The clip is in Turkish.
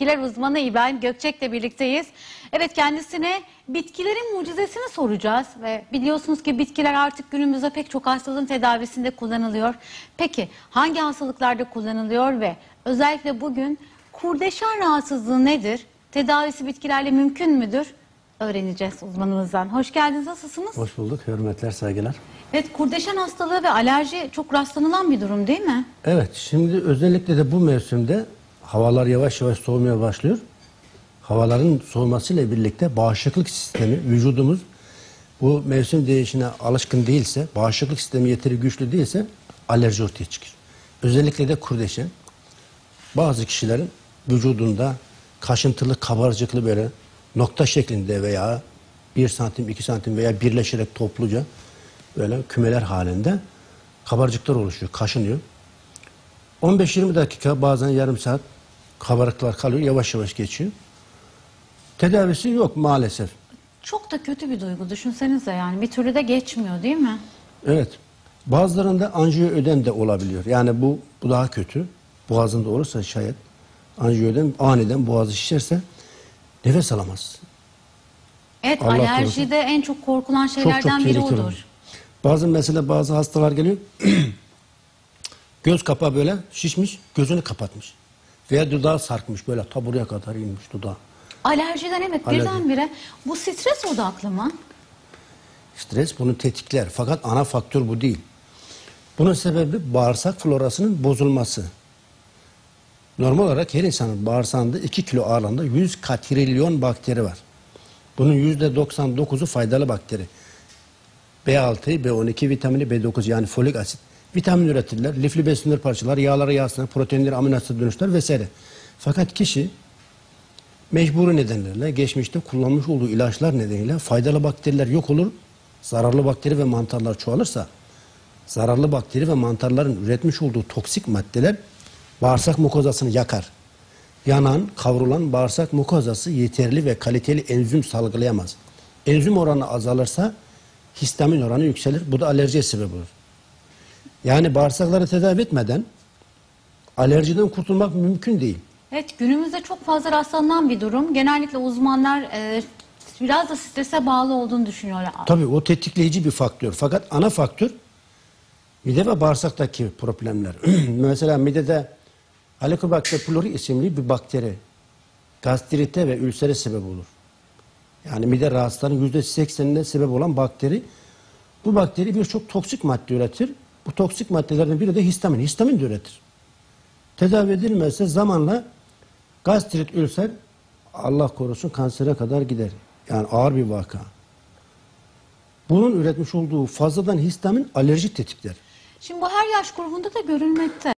bitkiler uzmanı İbrahim Gökçek'le birlikteyiz. Evet, kendisine bitkilerin mucizesini soracağız ve biliyorsunuz ki bitkiler artık günümüzde pek çok hastalığın tedavisinde kullanılıyor. Peki hangi hastalıklarda kullanılıyor ve özellikle bugün kurdeşen rahatsızlığı nedir? Tedavisi bitkilerle mümkün müdür? Öğreneceğiz uzmanımızdan. Hoş geldiniz, nasılsınız? Hoş bulduk, hürmetler, saygılar. Evet, kurdeşen hastalığı ve alerji çok rastlanılan bir durum değil mi? Evet, şimdi özellikle de bu mevsimde havalar yavaş yavaş soğumaya başlıyor. Havaların soğumasıyla birlikte bağışıklık sistemi, vücudumuz bu mevsim değişine alışkın değilse, bağışıklık sistemi yeteri güçlü değilse alerji ortaya çıkıyor. Özellikle de kurdeşen. Bazı kişilerin vücudunda kaşıntılı, kabarcıklı böyle nokta şeklinde veya 1 santim, 2 santim veya birleşerek topluca böyle kümeler halinde kabarcıklar oluşuyor, kaşınıyor. 15-20 dakika, bazen yarım saat kabarıklar kalıyor, yavaş yavaş geçiyor. Tedavisi yok maalesef. Çok da kötü bir duygu, düşünsenize, yani bir türlü de geçmiyor değil mi? Evet. Bazılarında anjiyoödem de olabiliyor. Yani bu daha kötü. Boğazında olursa şayet anjiyoödem aniden boğazı şişerse nefes alamaz. Evet, Allah alerjide korusun. en çok korkulan şeylerden biri tehlikeli. odur. Bazı hastalar geliyor. Göz kapağı böyle şişmiş, gözünü kapatmış. Veya dudağı sarkmış, böyle taburaya kadar inmiş dudağı. Alerjiden evet, Alerji. birdenbire bu stres odaklı mı? Stres bunu tetikler. Fakat ana faktör bu değil. Bunun sebebi bağırsak florasının bozulması. Normal olarak her insanın bağırsağında 2 kilo ağırlığında 100 katrilyon bakteri var. Bunun %99'u faydalı bakteri. B6, B12, vitamini, B9 yani folik asit. Vitamin üretirler, lifli besinler parçalar, yağlara yağ sınır, proteinleri amino asit dönüşler vesaire. Fakat kişi mecburi nedenlerle geçmişte kullanmış olduğu ilaçlar nedeniyle faydalı bakteriler yok olur. Zararlı bakteri ve mantarlar çoğalırsa zararlı bakteri ve mantarların üretmiş olduğu toksik maddeler bağırsak mukozasını yakar. Yanan, kavrulan bağırsak mukozası yeterli ve kaliteli enzim salgılayamaz. Enzim oranı azalırsa histamin oranı yükselir. Bu da alerjiye sebep olur. Yani bağırsakları tedavi etmeden alerjiden kurtulmak mümkün değil. Evet, günümüzde çok fazla rastlanan bir durum. Genellikle uzmanlar biraz da strese bağlı olduğunu düşünüyorlar. Tabii o tetikleyici bir faktör. Fakat ana faktör mide ve bağırsaktaki problemler. Mesela midede Helicobacter pylori isimli bir bakteri gastrite ve ülsere sebep olur. Yani mide rahatsızlığının %80'ine sebep olan bakteri. Bu bakteri birçok toksik madde üretir. Bu toksik maddelerden biri de histamin. Histamin de üretir. Tedavi edilmezse zamanla gastrit, ülser, Allah korusun kansere kadar gider. Yani ağır bir vaka. Bunun üretmiş olduğu fazladan histamin alerji tetikler. Şimdi bu her yaş grubunda da görülmekte.